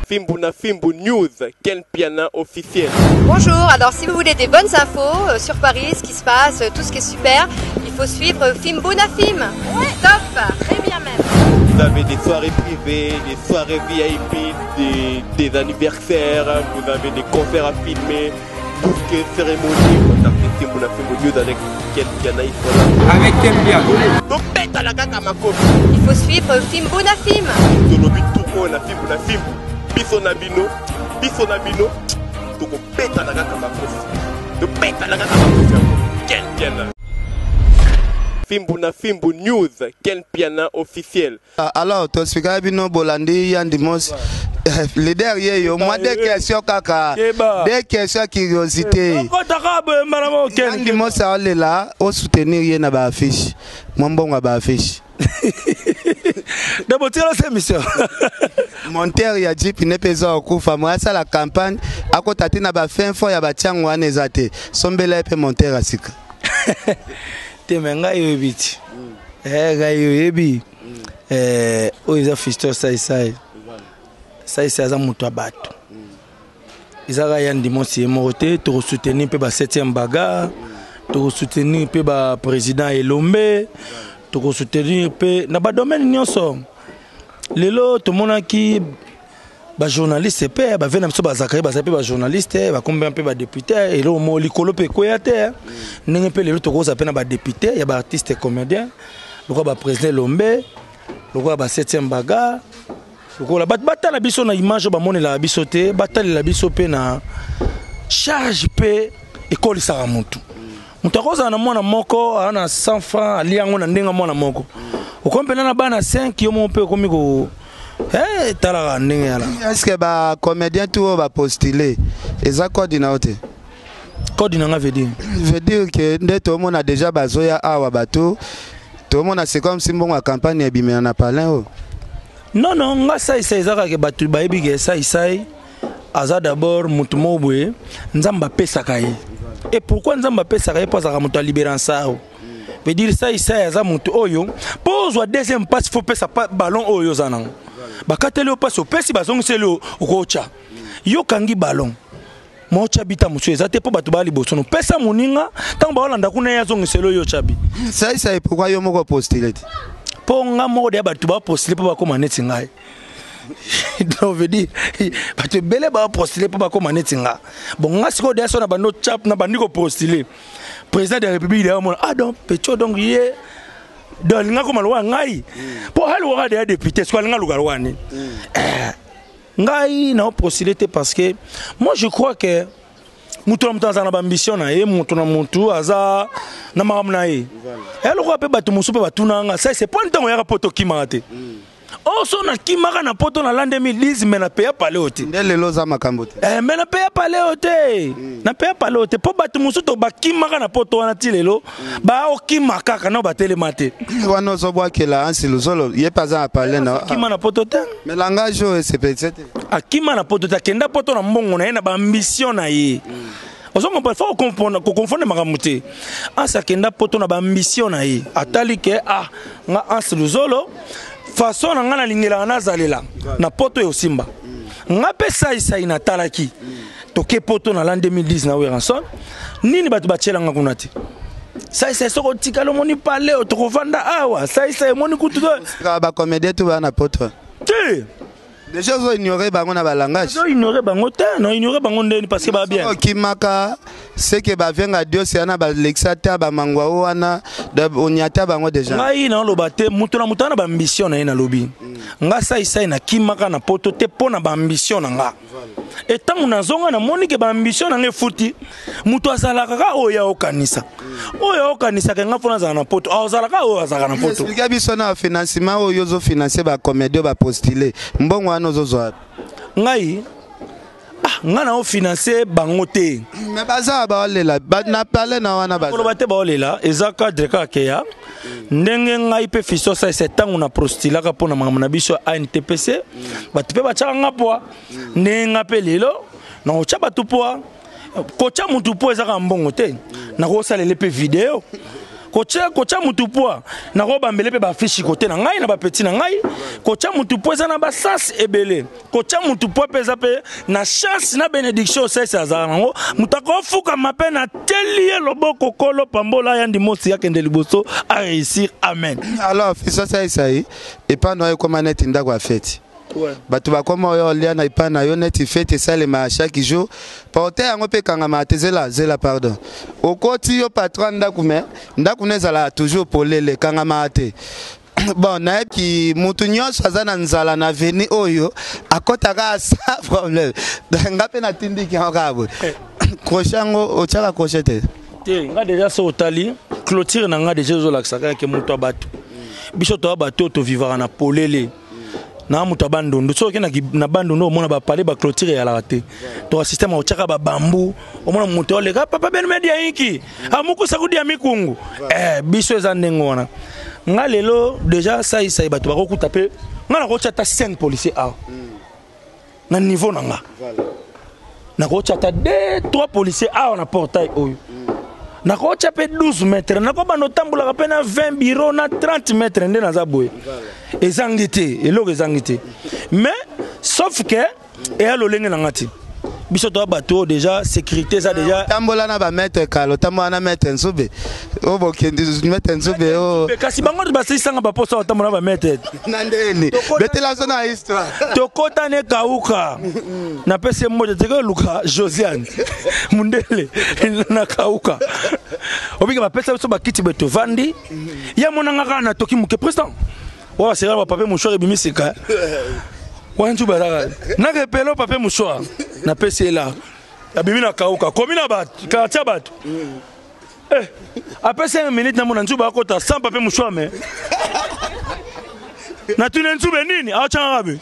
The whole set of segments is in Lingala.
Fimbuna Fimbu News, quel piano officiel. Bonjour, alors si vous voulez des bonnes infos sur Paris, ce qui se passe, tout ce qui est super, il faut suivre Fimbuna Film. Ouais. Top, très bien même. Vous avez des soirées privées, des soirées VIP, des anniversaires, vous avez des concerts à filmer, tout ce qui est cérémonie. Contactez Fimbuna Fimbu News avec quel piano il faut là. Avec quel piano. Donc pète à la gata ma copie. Il faut suivre Fimbuna Film. Zolobi tout le monde a Fimbuna Fimbu. Biso Nabino, tu pètes à la gata ma copie. Tu pètes à la gata ma copie. Quel piano. Fimbuna Fimbu News, quel piano officiel. Alors, tu expliques bien Bolandi Yandimos. Les derniers, moi des questions kaka, des questions curiosité. Yandimos ça est là, au soutenir rien à ba affiche. Mon bon à ba affiche. D'abord tiens la mission. Monteur ya dit puis ne pesa okufa moi ça la campagne à côté na ba fin fo ya ba tiango anezate. Sombela pe monteur asika. Temenga yebiti ga yebi oiza fisto sai aza mutu abato izaka yandi mosi emote to soutenir pe ba 7e bagarre to soutenir pe ba président Elombe to soutenir pe na ba domaine nyonso lelo to monaki ba journaliste pe ba vena mso ba zakari ba sape ba journaliste ba combien pe ba député et lo mo likolo pe koyate ndenge pe lelo to ko sape na ba député ya ba artiste comédien loko ba président Lombe loko ba 7e bagarre loko la batala biso na image ba monela biso te batala la biso pe na charge pe école sara mutu mutu akoza na mwana moko ana 100 francs ali yango na ndenga mwana moko okompena na bana 5 yo mo pe komi ko tala ndenge yala. Est-ce que ba comédien tout va postuler eza coordinateur coordinateur veut dire que dès tout le monde a déjà bazoya awa bato tout le monde c'est comme si bon campagne ya bimena na palin. Non nga ça ezaka ke bato ba yebi ke ça aza d'abord mutu mobwe nzamba pesaka ye. Et pourquoi nzamba pesaka ye parce que mutu libérer ça veut dire ça aza mutu oyo pose wa deuxième passe faut pesa ballon oyo zanang. Bakateli o passe au pesi bazongiseli okocha yo kangi ballon mocha bita musu ezate po bato bali bosono pesa moninga tango baolanda kuna ya zongiseli yo chabi ça pourquoi yo moko postuler po nga moko de bato ba postuler po bakoma neti ngai donc veut dire bato bele ba postuler po bakoma neti nga bon nga siko de so na bando chap na bandiko postuler président de la république de mon donc pecho donc yé donc nga koma lwa ngai po hali wa de député soit nga lugar wani ngai na possibilité parce que moi je crois que mutu na ambition na ye mutu aza na makamna ye elo ko pe batu musu pe batuna nga ça c'est pas ntango ya poto kimate oso na kimaka na poto na l'an 2010 mais na peya pale ote ndele za makambo te mais na peya pale ote na peya pale ote po batu musu to bakimaka na poto wana tilelo ba okimaka kana batele mate wana zo bwakela ansi luzolo ye paza a parler na kima na poto te mais langage c'est peut-être akima na poto te kenda poto na mbongo na ye na ba ambition na ye ozongo pa faut confondre makamuté asa kenda poto na ba ambition na ye atali ke nga ansi luzolo façon nga na lingela na zalela na poto yo simba nga pe sai na talaki toke poto na l'an 2010 na Weranson nini batu bachela nga kunati sai soko tikalo moni paleo to vanda awa sai moni kutu ba comédien tout ba na poto ti déjà zo ignorer bango na ba langage zo ignorer bango te non ignorer bango ndeni parce que ba bien kimaka c'est que ba venga dio c'est na ba lexata ba mangwa wana da onyata bango déjà ngai na loba te mutu na mutana ba ambition na ina lobi nga sai na kimaka na poto te pona ba ambition na nga et tant na zonga na moni ke ba ambition na ngefuti mutu asalaka ka oya okanisa ke nga fona za na poto azalaka oya azaka na poto explique biso na financement oyo zo financer ba comédien ba postuler mbongo wana zo ngai nga na o financer bango te mais baza ba olela na parler na wana baza ko bate ba olela ezaka dreka keya ndenge ngai pe fiso sa setangu na prostilaka pona mama biso ANTPC batu pe bachaka ngapoa nenga pe lelo na ocha batu poa kocha mutu po ezaka mbongo te na ko salela pe video kocha mutupwa na ko bambele pe ba fishi côté na ngai na ba petit na ngai kocha mutupwa za na ba sas ebele kocha mutupwa peza pe na chance na bénédiction sasa azango mutako fuka mape na telie loboko kolo pambola ya ndimosi yake ndeliboso a réussir amen. Alors fiso ça et pas noyer comme net ndako a fête. Batu bakoma yo lia na ipa na yo net fête ça le ma chaque jour porter yango pe kanga matezela zela pardon okoti yo patron ndako nezala toujours polele kanga mate. Bon na ki mutu nyonso azana nzala na veni oyo akotaka sa problème ngape na tindiki ngabo crochango ochaka crochete te nga déjà so otali clôture na nga déjà zo laksaka ke mutu abatu biso to abatu to vivara na polele na mutu abandondo so ke na bandondo mona ba parler ba clôture ya la te to système ochaka ba bambu omona mutu ole ka papa ben media yiki amuku sakudi ya mikungu biso eza ndengona nga lelo déjà ça bato bakokuta pe nga na ko chata 5 policiers na niveau na nga na ko chata 2-3 policiers na portail oyo na ko chapa 12 mètres na ko bano tambula pe na 20 bureaux na 30 mètres nde na za boye ezangité eloko ezangité mais sauf que et alo lenge na ngati biso to bato déjà sécurité ça déjà tambola na ba mettre kalo tambola na mettre nzube o bokendi mettre nzube o kasi bango ba sisanga ba posa tambola ba mettre nandeni betela zona histoire to kota ne kauka na pese moja teke luka Josiane mundele na kauka obiga ba pesa so ba kiti beto vandi ya monanga kana toki muke président wa sera ba papier mouchoir bimisika wantu baraka na repelo papier mouchoir na pese là abimi na kauka komi na bat quartier bat après 5 minutes na mona nzuba akota sans papier mouchoir mais na tune nzube nini acha ngabe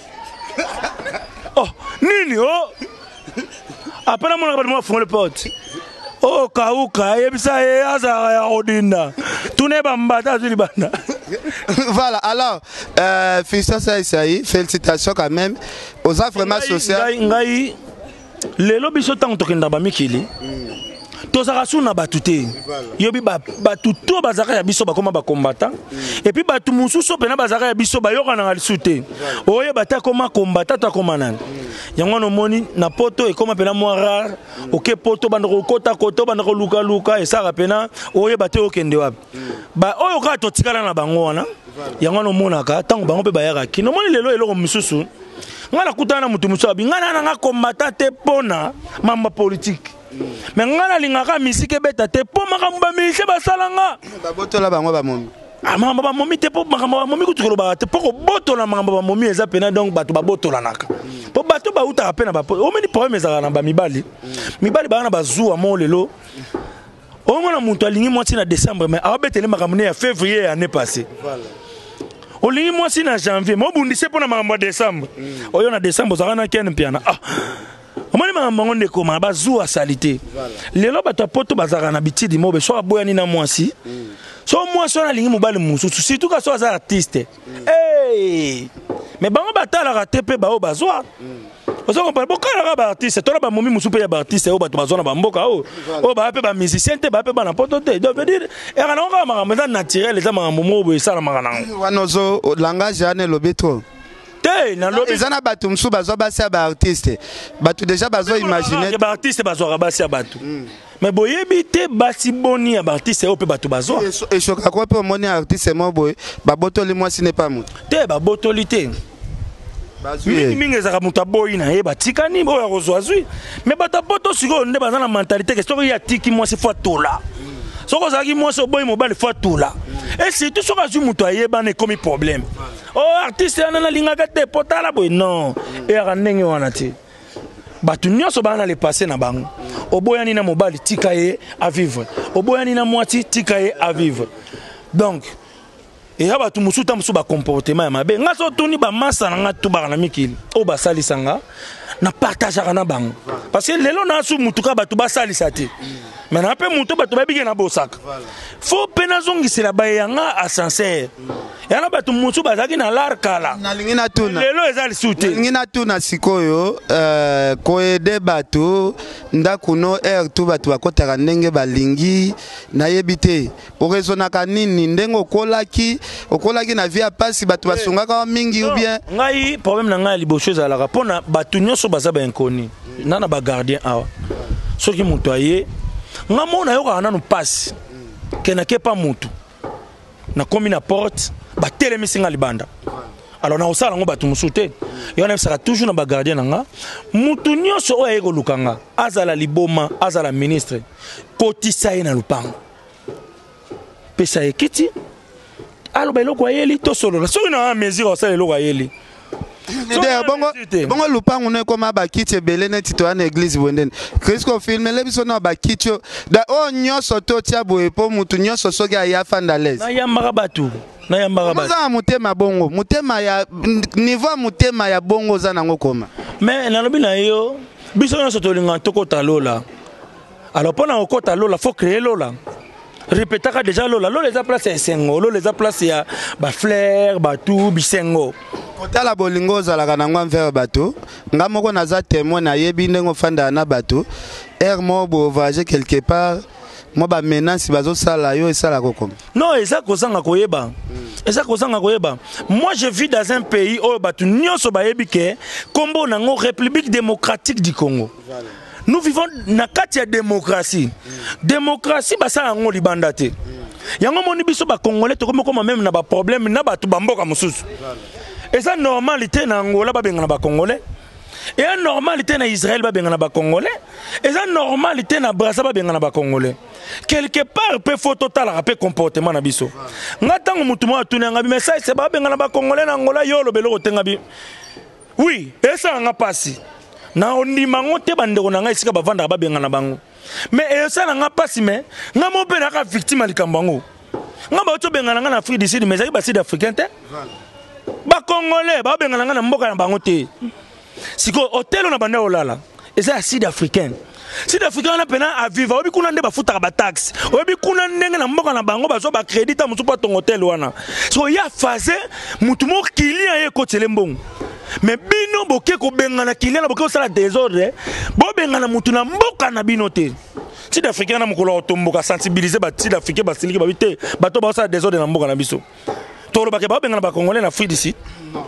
oh nini oh après na mona ba mo fond le porte oh kauka yebisa azara ya odinda tune bambata zili banda. Voilà, alors, Fiston Saïsaï, félicitations quand même aux offres vraiment sociales. Ngai, les lobbies sont en train de mikili. Tozara suna batute. Yobi batuto bazaka ya biso ba koma ba combattant. Et puis batu mususu pena bazaka ya biso ba yoka na lisuté. Oye bata koma combattant ta koma nan. Yango no moni na poto e koma pena mo rare. OK poto bandoko kota koto bandoko luka et ça pena oye bate okende wapi. Ba oyo ka to tikala na bango wana. Yango no monaka tango bango pe bayaka ki. No moni lelo eloko mususu. Ngana kutana mutu musabi ngana nga combattant te pona mamba politique. Mais ngana lingaka misike beta te po makamba mise basalanga babotola bango ba momi mamba ba momi te po makamba ba momi kutukolo ba te po botola makamba ba momi eza pena donc bato babotola naka po bato ba uta pena ba o meni problème ezaka na ba mibali bana bazuwa mo lelo o mona muntu alingi mwati na décembre mais abetele makamune ya février année passée voilà olingi mwasi na janvier mo bundise pona makamba décembre oyo na décembre zaka na ken piana omoni makambo ndeko koma bazuwa salité lelo bato poto bazaka na bitidi mobe so aboyani na mwasi so mwasi na lingi mobali mususu surtout ka so aza artiste mais bango batalaka te pe bao bazwa ozo kompara bokala ba artiste to ba momi mususu pe ya ba artiste o bato bazwa na bamboka o ba pe ba musicien te ba pe ba na poto te donc veut dire era na nga makambo eza naturel eza makambo mobo esala makanango wanozo langage ane lobetro ils en a battu msou bazo basi ba artiste batu déjà bazo imaginer ba artiste bazo basi batu mais boyebi te basi boni ya ba artiste o pe batu bazo et choka quoi pe moni artiste mo boy ba botoli moi ce n'est pas moi te ba botoli te mingi ezaka muta boy na ye batikani bo ya kozwazwi mais bata poto siko nde bazana mentalité que soki ya tiki moi c'est fois tola soko zaki moi so boy mobile fois tola et surtout soka zu muto ayeba ne comme problème oh artiste anana lingaka te potala boy non et ranenge wana te batu nyonso bana le passer na bango oboyani na mobile tikaye à vivre oboyani na mwati tikaye à vivre donc et ya batu musuta musu ba comportement ya mabe nga so toni ba masa nga tu ba na mikili o ba salisanga na partage na bango parce que lelo na su mutuka batu ba salisate mais na pe mutu batu ba bige na bosaka faut pena zongisela ba yanga ascenseur yana batu musu bazaki na larkala na lingina tuna lelo ezali sute lingina tuna sikoyo koede batu ndakuno tu batu bakotaka ndenge balingi na yebite orezonaka nini ndenge okolaki na via pasi batu basungaka mingi ou bien ngai problème na ngai liboso ezalaka pona batu nyonso baza ba inconnus nana ba gardien awa soki mutu aye nga mona yoka nanu pasi kena kepa mutu na komi na porte ba telemisi nga libanda alors na osala ngo batu musute yona sera toujours na ba gardien nga mutu nyonso oyo ayeko lukanga azala liboma azala ministre kotisa ye na lupango pesa ekiti alo ba eloko ayeli to solo soki na mesure osala eloko ayeli bongo lupango ne koma bakiti ebele neti to na église bondene Christo filme le biso na bakiti da o nyonso to tia boye po mutu nyonso soki aya fandalaise na yambaka batu za mutema bongo mutema ya niveau mutema ya bongo za nango koma mais na lobi na yo biso nyonso tolinga tokota lola alors pona okota lola faut créer lola répétaka déjà lola eza place ya esengo eza place ya ba fleur batu bisengo kotala bolingo ozalaka nango envers bato nga moko naza témoin nayebi ndenge ofanda na bato mo bo voyager quelque part mo ba menace bazosala yo esala kokoma non eza kozanga koyeba moi je vis dans un pays où bato nyonso bayebi ke kombo nango République démocratique du Congo. Nous vivons na kati ya démocratie. Démocratie basala ngo libanda te. Yango moni biso ba congolais to comme même na ba problème na ba to bamboka mususu. Et ça normalité na Angola ba benga na ba congolais. Et ça normalité na Israël ba benga na ba congolais. Et ça normalité na Brazza ba benga na ba congolais. Quelque part peut faut total rappeler comportement na biso. Ngatango mutu mo atuna ngabi mais ça c'est ba benga na ba congolais na Angola yo lo belo tenga bi. Oui, et ça nga passi. Na ondima ngote bandeko na ngai sika bavanda ba benga na bango. Mais et ça nga passi mais nga mo pe na ka victime likambango. Nga ba to benga na Afrique du Sud mais ça ba sud africain te. Ba congolais ba benga na mboka na bango te. Siko hotel na banda olala. Et ça sud africain. Sud africain na pena a vivre obi kuna nde ba futa ba taxe. Obi kuna ndenge na mboka na bango bazo ba crédit ta mutu pa ton hotel wana. So ya phase mutu mo client ye ko telembong. Mais bino boke ko bengana kilena boke osala désordre bo bengana mutu na mboka na bino te Sud africain na mukolo otomboka sensibiliser ba Sud africain ba siliki ba bité bato ba osala désordre na mboka na biso to lo ba ke ba bengana ba congolais na Afrique du Sud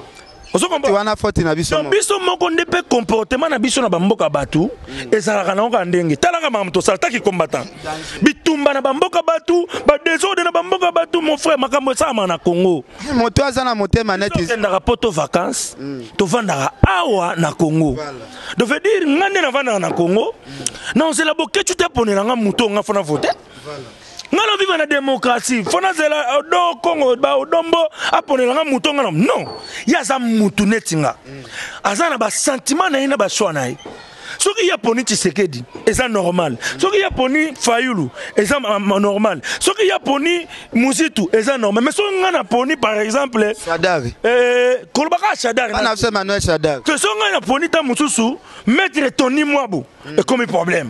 oso kombo wana faute na biso biso moko ndepe comportement na biso na bamboka batu ezalaka na ngo ndenge talaka mamuto saltaki combattant bitumba na bamboka batu ba désordre na bamboka batu mon frère makambo sama na Congo moto azana motema neti ndaka poto vacances to vandaka awa na Congo donc veut dire ngane na vandaka na Congo na ozela boketu te ponela nga muto nga fona voter ngalo viva na démocratie fona zela do Congo ba odombo aponela nga muto nga non ya za mutu netinga azana ba sentiment na ina ba choix na ye soki ya poni Tshisekedi eza normal soki ya poni Fayulu eza normal soki ya poni Muzitu eza normal mais soki nga na poni par exemple Shadari kolbaka Shadari na se Manuel Shadari que soki nga na poni ta mususu maître Tony Mwabu et comme problème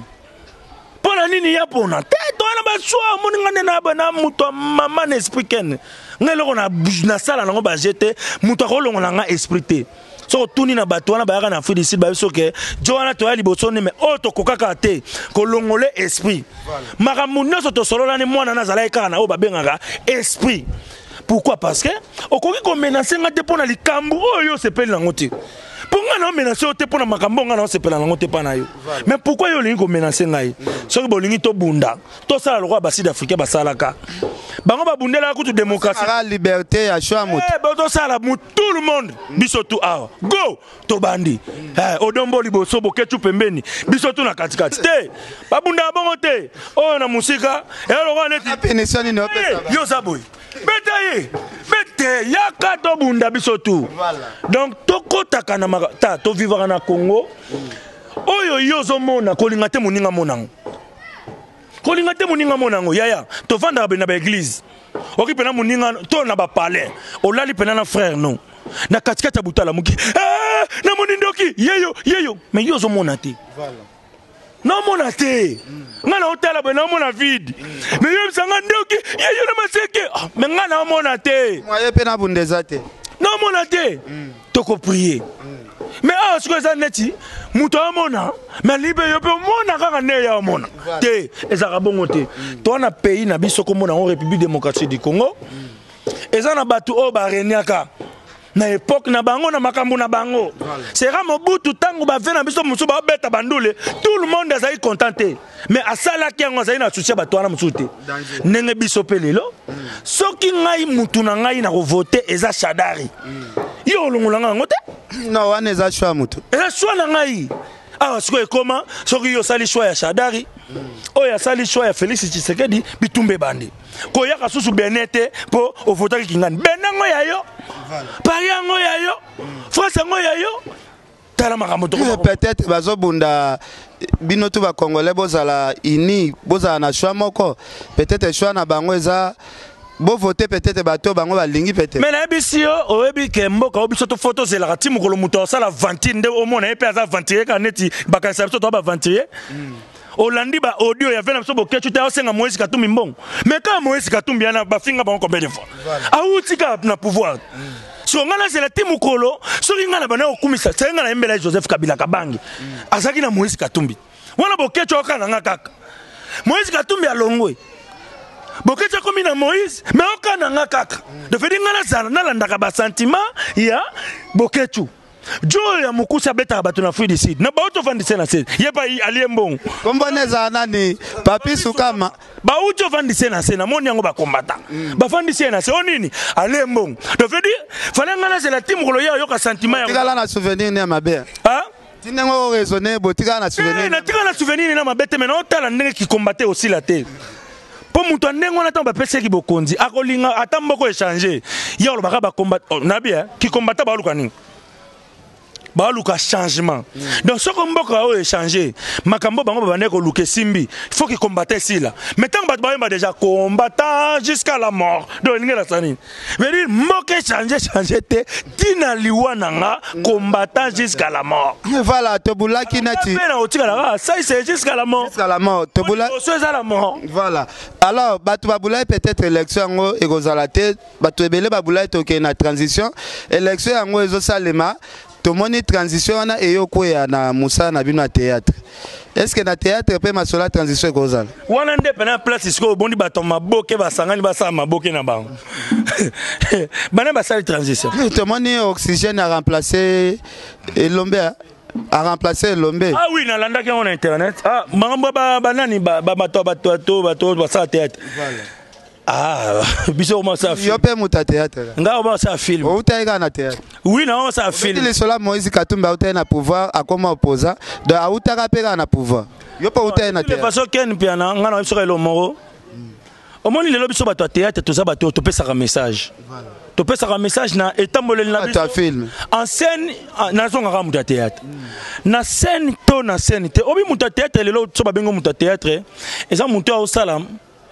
pona nini ya pona te to na ba choix moni ngane na ba na muto mama na esprit ken ngelo na sala nango ba jeter muto ko longola nga esprit te so tuni na bato wana ba yaka na Afrique du Sud ba biso ke joana to ya liboso ne mais auto kokaka te ko longole esprit makambo nyonso to solola ni mwana na zala ekaka na o ba bengaka esprit. Pourquoi? Parce que okoki ko menacer nga te pona likambo oyo sepeli nango te. Pourquoi non menacer te pona makambo nga na sepela nango te pana yo. Mais pourquoi yo lingi ko menacer ngai? Soki bolingi to bunda. To sala lokwa ba Sud Africain ba salaka. Bango ba bundela kutu démocratie. La liberté ya choix moto. Eh to sala tout le monde. Biso tu awa. Go to bandi. Odombo liboso boketu pembeni. Biso tu na katikati. Te. Ba bunda bongo te. O na musika. E lokwa neti. Pénition ni opesa. Yo saboy. Betaye. Bete yaka to bunda biso tu. Donc toko takana ta to vivre na Congo. Oyo yozo mona kolinga te moninga monango. Kolinga te moninga monango yaya to vanda na ba église. oki pena moninga to na ba palais olali pena na frère non na katikata butala muki na monindoki yeyo mais yo zo monate voilà non monate ngana hotela bwe na mona vide mais yo sanga ndoki yeyo na maseke mais ngana monate moye pena bundezate non monate toko prier mais ce que ça neti muto amona mais libe yo pe mona kaka ne ya mona te ezaka bongo te to na pays na biso ko mona en République démocratique du Congo ezana batu o ba reniaka na époque na bango na makambo na bango sera Mobutu tango ba vena biso musu ba beta bandule tout le monde azali contenté mais asala ki ngo azali na soucia bato na musu te nenge biso pe lelo soki ngai mutu na ngai na ko voter eza Shadari yo longolanga ngote non wana eza choix mutu eza choix na ngai ah siko ekoma soki yo sali choix ya Shadari oya sali choix ya Félix Tshisekedi bitumbe bande ko yaka susu benete po o voter kingani benango ya yo pari yango ya yo France yango ya yo tala makambo to peut-être bazobunda bino tu ba congolais bozala ini bozala na choix moko peut-être choix na bango eza bo voter peut-être bato bango balingi peut-être mais na bisio oyebi ke mboka obiso to photo zela timu ko muto sala 20 nde o mona epe aza 21 kaneti bakanisa biso to ba 21 Olandi ba audio ya vena biso bokechu te osenga Moïse Katumbi mbongo mais quand Moïse Katumbi ana ba finga bango combien de fois autika na pouvoir so ngana c'est la timu kolo so ngana bana okumisa senga na embela Joseph Kabila Kabangi azaki na Moïse Katumbi wana bokechu okana ngakaka Moïse Katumbi alongwe bokechu komi na Moïse mais okana ngakaka de fait ngana zana na landaka ba sentiment ya bokechu Joe ya mukusa beta bato na Afrique du Sud na baoto fandise na se yepa aliembongo komboneza nani papi sukama baoto fandise na se na moni yango ba kombata ba fandise na se onini aliembongo to fait dire fallait ngana c'est la team kolo ya yoka sentiment ya tigala na souvenir ne mabe hein tinengo raisonner botika na souvenir na tigala na souvenir na mabete mais na otala ndenge ki combattait aussi la terre po muto ndenge wana tamba pese ki bokonzi akolinga atamboko échanger ya lo baka ba combattre na bien ki combattre ba luka nini baluka changement donc ce qu'on mboka o échanger makambo bango babane ko luke simbi il faut qu'il combatte sila mais tant bat ba déjà combattant jusqu'à la mort donc ngela sani veut dire mboka changer te tina liwana nga combattant jusqu'à la mort voilà tobula kinati na otika la ça c'est jusqu'à la mort tobula c'est à la mort voilà alors batu babula peut-être élection ngo ekozalate batu ebele babula toke na transition élection ngo ezo salema tomoni transition wana eyoko ya na Musa na bino théâtre est-ce que na théâtre pe masola transition kozala wana nde pena place isko bondi bato maboke basangani basala maboke na bango bana basala transition tomoni oxygène a remplacé Elombe a remplacé Elombe ah oui na landa ki on internet ah mambo banani bato basala théâtre voilà ah biso comment ça film yo pe muta théâtre nga comment ça film o utaika na théâtre oui non ça film il est cela Moïse Katumbi a na pouvoir a comme opposant de a utaka pe na pouvoir yo pe utaika na théâtre de façon ken piana nga na biso ka lomoro au moins le biso bato théâtre to za bato to pesa ka message voilà to pesa ka message na etamboleli na biso film en scène na zonga ka muta théâtre na scène to na scène te obi muta théâtre lelo to ba bengo muta théâtre eza muta au salam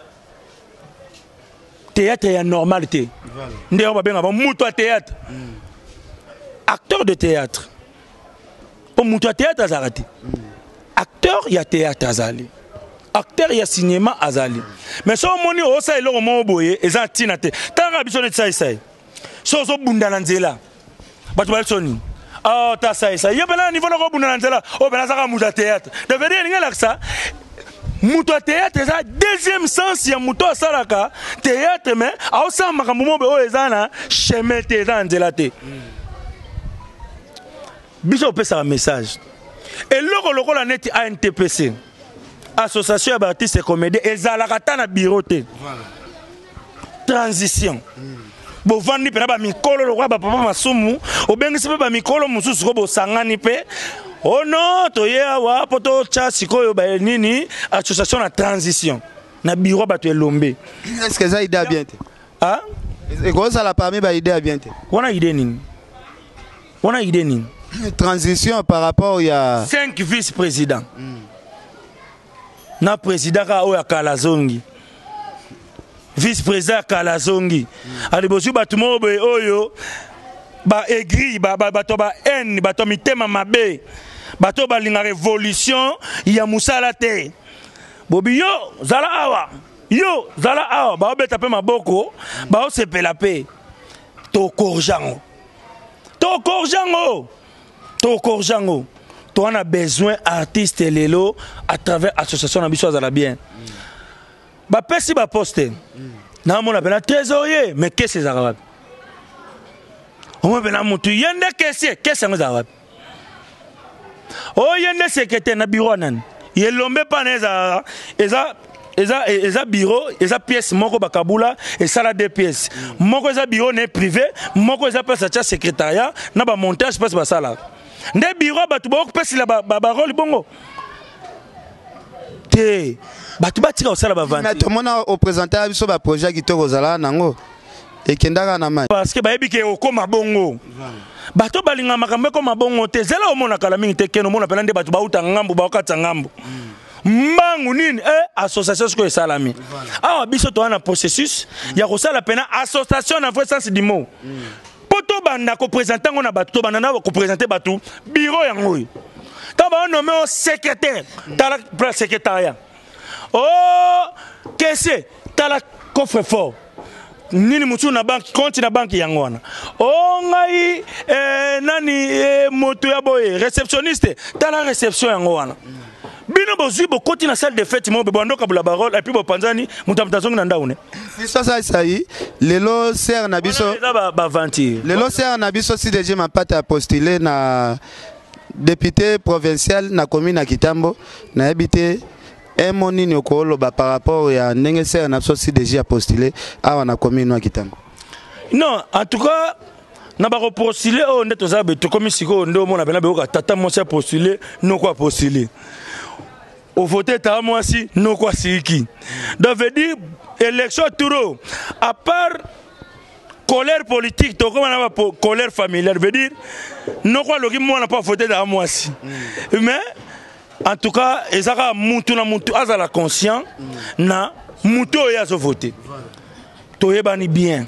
théâtre est normalité. D'ailleurs, on va bien avoir mouton théâtre. Acteur de théâtre. Pour mouton théâtre, azarati. Acteur, il y a théâtre azali. Acteur, il y a cinéma azali. Mais si on dit, oh, ça est là, on m'a oublié, et ça, tinate. T'as un habitué de ça, ça. Si on bunda nanzela, bah tu vas le sonner. Ah, t'as ça, ça. Il y a un niveau de bunda nanzela. Oh, ben là, ça va mouton théâtre. De venir, il y a ça. Muto théâtre eza deuxième sens ya muto salaka théâtre mais a osa makambo mo be o ezana chemin te eza nzela te biso pesa un message et loko la net ANTPC association d'artistes et comédiens ezalaka ta na bureau te voilà transition bo vandi pena ba mikolo lokwa ba papa masumu obengisi pe ba mikolo mususu ko bo sangani pe oh non, toya wa poto cha sikoyo ba nini association na transition na bureau ba to Lombe. Est-ce que ça idée a bien? Ah? Et quoi ça la parmi ba idée a bien? On a idée nini? On a idée nini? Transition par rapport il y a 5 vice-présidents. Na président ka o ya Kalazongi. vice-président Kalazongi alibozu batumo boye oyo ba aigri bato ba haine bato mitema mabe bato balinga révolution ya musala te bobi yo zala awa ba obeta pe maboko ba osepela pe to korjango to on a besoin artiste lelo à travers association na biso azala bien ba pesi ba poste na mona bena trésorier mais qu'est-ce que ça va on me bena mutu yende qu'est-ce que ça va oh yende secrétaire na bureau nan yelombe pa na eza bureau eza pièce moko bakabula et ça la deux pièces moko eza bureau ne privé moko eza place à secrétariat na ba montage passe ba sala nde bureau batu ba pesi la ba rôle bongo te batu batika osala ba vente mais tout monde au présenter biso ba projet qui to kozala nango et kendaka na mai parce que ba ebike okoma bongo bato balinga makambe ko mabongo te zela omona kala mingi te keno mona pena nde batu ba uta ngambu ba okata ngambu mbangu nini association ce que salami ah biso to na processus ya ko sala pena association na vrai sens du mot poto banda ko présenter ngona bato banda na ko présenter bato bureau yango ta ba nommé au secrétaire ta la secrétariat oh qu'est-ce ta la coffre fort nini mutu na banki compte na banki yango wana oh ngai nani moto ya boye réceptionniste ta la réception yango wana bino bozui bokoti na salle de fête mo bebondo kabula barole et puis bopanzani mutamtazongi na ndaune fiso ça y lelo ser na biso ba venti lelo ser na biso si déjà mapata a postulé na député provincial na commune à Kitambo na habité un monini okolo ba par rapport ya ndenge ser na biso si déjà postulé awa na commune à Kitambo. Non, en tout cas na ba postuler on est aux abe to comme siko ndo mona bena be tata mo se postuler no quoi postuler au voter ta moi si no quoi siki donc veut dire élection touro à part colère politique to comme na ba colère familiale veut dire no quoi logi moi na pas voter ta moi si mais en tout cas ezaka mutu na mutu azala conscient na mutu ya so voter to yebani bien.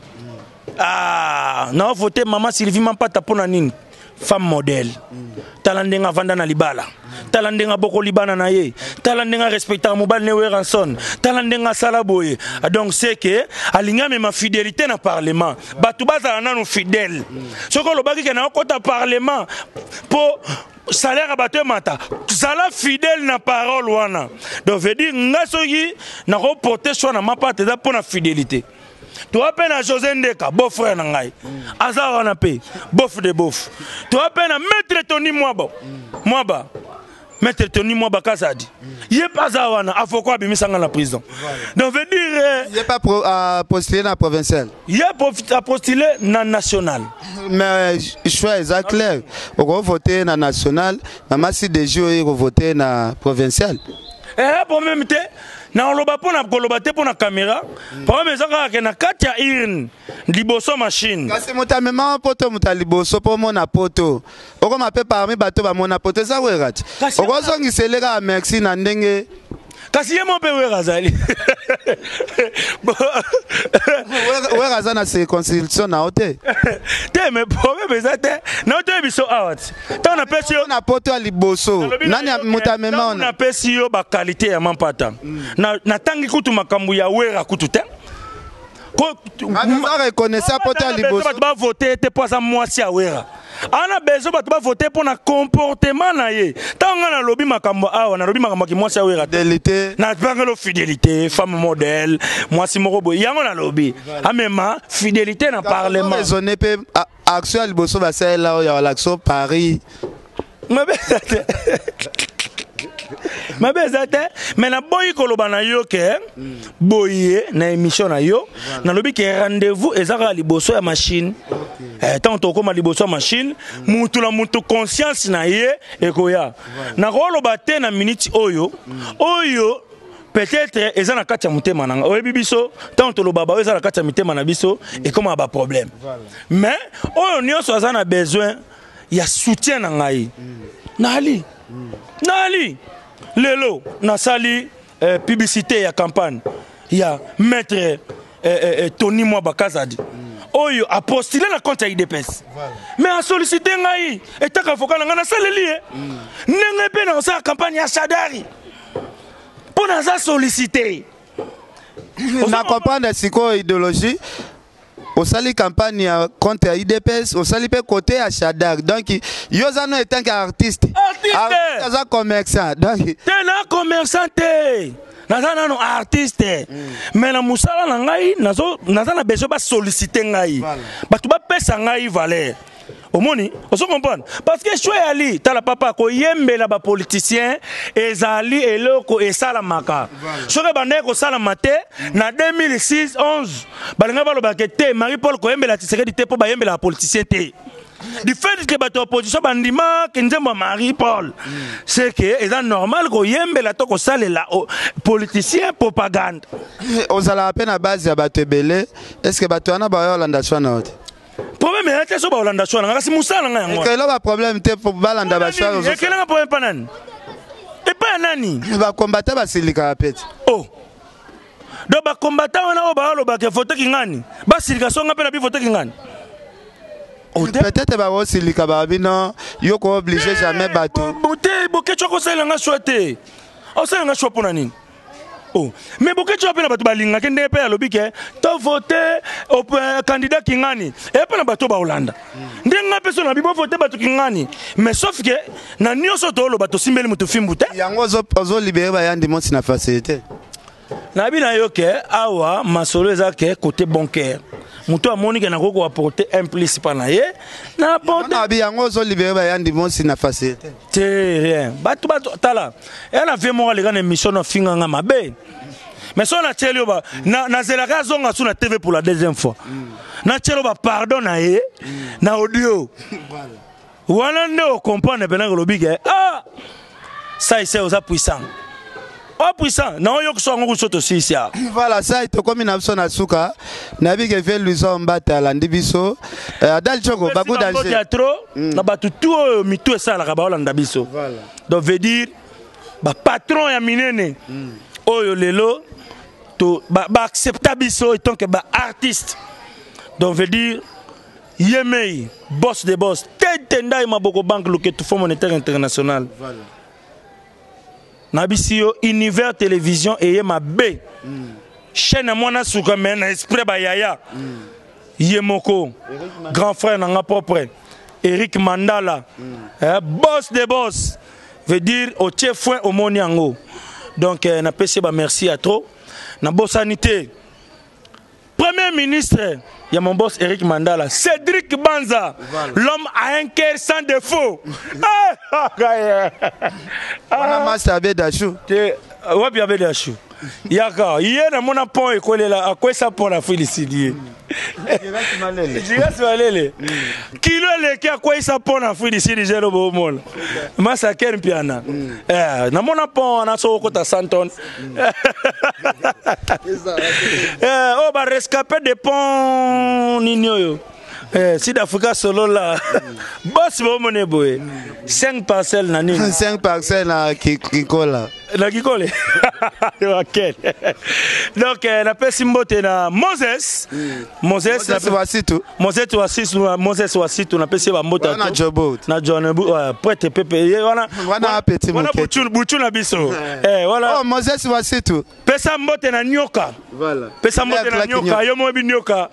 Ah, non, voté maman Sylvie Mampata pour nini femme modèle. Talandenga vanda na libala. Talandenga boko libana na ye. Talandenga respecta mobile newe ranson. Talandenga salaboye. Donc c'est que alinga me ma fidélité na parlement. Batu baza na no fidèle. Soko lobaki ke na okota parlement pour salaire à bateau mata. Zala fidèle na parole wana. Donc veut dire ngasogi na reporter soit na mapata za pour na fidélité. Tu appelles à José Ndeka, beau frère Nangai. Azar on a payé, bof de bof. Tu appelles à Maître Tony Mwaba. Mwaba. Maître Tony Mwaba Kazadi. Il n'est pas à Wana, à Foko Abimisanga la prison. Donc veut dire. Il n'est pas postulé dans la provinciale. Il a postulé dans la nationale. Mais je suis clair. On va voter dans la nationale. Maman si déjà on va voter dans la provinciale. Eh, pour même temps. Na oloba pona kolobate pona caméra par exemple que na katia irn liboso machine kasi mota mema poto muta liboso po mona poto oko mape parmi bato ba mona poto za werati oko zongi seleka merci na ndenge kasi yemo pe werazali weraza na se constitution na hote te me problème ezate na hote biso out ta na pesi yo na poto ya liboso nani muta mema ona na pesi yo ba qualité ya mampata na tangi kutu makambu ya wera kutu te ko reconnaître poto ya liboso ba voter te poza mwasi ya wera ana bezo bato ba voter pour na comportement na ye tanga na lobi makambo awa na lobi makambo ki mwasi ya wera fidélité na bangelo fidélité femme modèle mwasi moko boy yango na lobi amema fidélité na parlement raisonner pe action ya liboso ba sala ya l'action Paris mais na boyi koloba na yo ke boye na émission na yo na lobi ke rendez-vous ezaka liboso ya machine tant to koma liboso ya machine mutu la mutu conscience na ye ekoya na koloba te na minute oyo peut-être eza na kati ya mutema nanga oyebi biso tant to loba ba eza na kati ya mitema na biso et comme ba problème mais oyo nyonso aza na besoin ya soutien na ngai nali lelo na sali publicité ya campagne ya maître Tony Mwabakazadi. Oyo a postulé la compte à IDPS. Mais a sollicité ngai et ta avocat na saleli. Nenge pe na sa campagne à Sadari. Pour na sa sollicité. On a comprendre c'est quoi idéologie. Au sali campagne contre IDPS, au sali pe côté à Sadari. Donc Yozano est un artiste. Artiste un commerçant. Donc t'es un commerçant t'es. Nazana no artiste mais na musala na ngai nazana besoin ba solliciter ngai batu ba pesa ngai valeur omoni oso comprendre parce que choix ali tala papa ko yembela ba politicien ezali eloko esala maka soke bande ko sala mate na 2006 11 balinga baloba ke te Marie-Paul ko yembela Tshisekedi te po ba yembela politicien te. Du fait que bato opposition bandima Kenzemba Marie-Paul c'est que c'est normal ko yembela to ko salela politicien propagande ozala peine à base ya bato ebele est-ce que bato ana ba Yolanda Chwana problème est so ba Yolanda Chwana kasi musala nga yango que là problème te pour balanda ba Chwana et que là problème panani et pas nani ba combattre ba silika apeti oh do ba combattre wana o ba lo ba ke voter kingani ba silika songa pe na bi voter kingani. Peut-être que aussi les cababino, yo ko obligé jamais bateau. Boté, boké choko ça langa choité. O ça langa chopo nani. Oh, mais boké choko na bato balinga kende pe alobi ke to voter au candidat kingani. Et pe na bato ba Hollande. Ndenga personne na bi voter bato kingani. Mais sauf que na nyoso to lo bato simbeli mutu fimbuta. Yango zo libérer ba yandi monsi na facilité. Na bi na yo ke awa masolo ezake côté bancaire. Mutu amoni ke na koko apporter implice pana ye na apporter na bi yango zo libérer ba yandi monsi na facilité. C'est rien. Bato tala. Elle a fait moi les gars émission na finga nga mabe. Mais so na tshelo ba na zelaka zonga sur na TV pour la deuxième fois. Na tshelo ba pardon na ye na audio. Voilà no comprendre bena ko lobike. Ah ça c'est aux puissants. Oh puissant, non yo so ngo soto sisia. Voilà ça ito comme na biso na suka. Na bi ke fait luso mbata la ndibiso. Dal choko baku danger. Théâtre na batu tout mitu esala ka ba Hollande biso. Voilà. Donc veut dire ba patron ya minene. Oyo lelo to ba accepta biso tant que ba artiste. Donc veut dire Yemei, boss de boss. Tenda ima boko banque le tout Fonds monétaire international. Voilà. Nabisio Univers Télévision et ma B. Chaîne à moi souka men esprit ba yaya. Yemoko. Grand frère n'a propre. Eric Mandala. Boss de boss. Veut dire au chef au moniango. Donc na pc ba merci à trop. Na bossanité. Premier ministre, il y a mon boss Eric Mandala, Cédric Banza, voilà. L'homme a un cœur sans défaut. On a massé avec Dachou. Ouais, bien avec Dachou. Yaka, hier na mon pont école là, à quoi ça pour la féliciter. Kilo le qui a quoi ça pour la féliciter zéro bon monde. Massacre piana. Na mon pont na so ko ta santon. Oh ba rescapé des ponts ninyo. Sud-Africa solo là. Boss bo moné boy. 5 parcelles na nini. 5 parcelles na Kikola. Na Kikole. Donc na pesi mbote na Moses. Moses voici tout. Moses voici tout na pesi ba mbote. Na Jobot. Na John prêtre pepe. Wana petit mon. Wana buchu na biso. Voilà. Oh Moses voici tout. Pesa mbote na nyoka. Voilà. Pesa mbote na nyoka. Yo mo bi nyoka.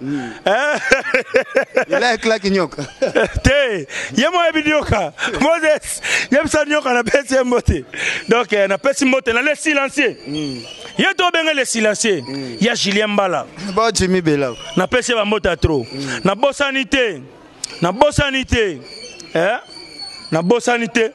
Il a éclaté nyoka. Te, yo mo bi nyoka. Moses, yem sa nyoka na pesa mbote. Donc na pesa mbote na les silencieux. Y'a to benga les silencieux. Y'a Julien Mbala. Bon Jimmy Bela. Na pesa ba mbote trop. Na bossanité. Na bossanité. Na bossanité.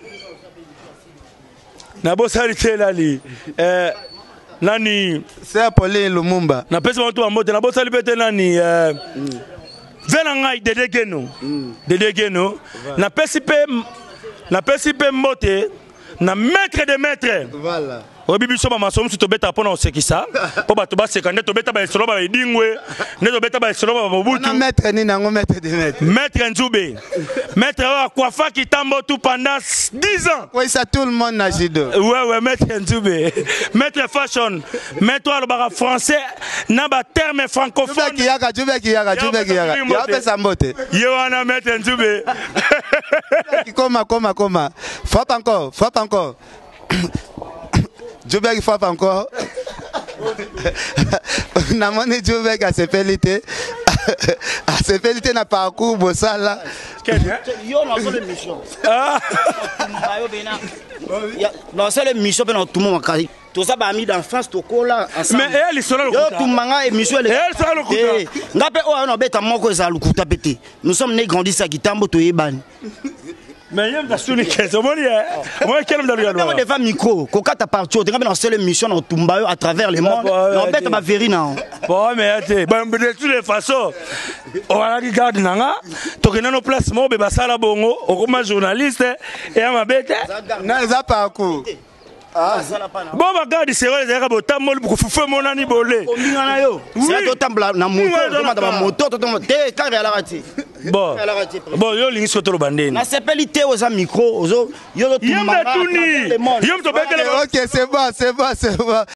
Na bossanité lali. Nani c'est Pauline Lumumba. Na pesa ba to mbote na bosali pete nani Venangai Dedegeno. Dedegeno. Na pesi pe mbote na maître de maître. Voilà. Obi biso ba masomo su tobeta pona osekisa. Po bato ba sekande tobeta ba esolo ba edingwe. Ne tobeta ba esolo ba bobutu. Na maître ni nango maître de maître. Maître Nzube. Maître wa Kwafa Kitambo tout pendant 10 ans. Oui, ça tout le monde na judo. Ouais, maître Nzube. Maître fashion. Maître le bara français na ba terme francophone. Jube ki yaka. Ya pesa mbote. Yo wana maître Nzube. Comment. Frappe encore. Jubek frappe encore. Namone Jubek a ses félicité. A ses félicité na parcours Bossala. Yo na solo mission. Non, c'est l'émission pendant tout le monde. Tout ça va mis d'enfance to kola ensemble. Mais elle sera le Yo tout manga émission elle sera le kuta. Ngape o na beta moko za le kuta pété. Nous sommes nés grandis à Kitambo to yebani. Mais il y a des choses qui sont bonnes. Moi, quel homme d'ailleurs. On devant micro, coca ta partout, tu dans seule émission dans Tumbayo à travers le monde. On bête ma vérina. Bon, mais attends, de toutes les façons, on va regarder nanga. Tu connais nos places, moi, bébé Sala Bongo, on comme journaliste et à ma bête. Non, ça parcours. Bon, regarde, c'est vrai, c'est vrai, t'as mal pour faire mon ani bolé. C'est d'autant blanc, na moto, Bon, yo lingi soto lo bandeni. Na sepelité aux micro, yo Yom da tuni. Yom to bekele. Ok, c'est bon.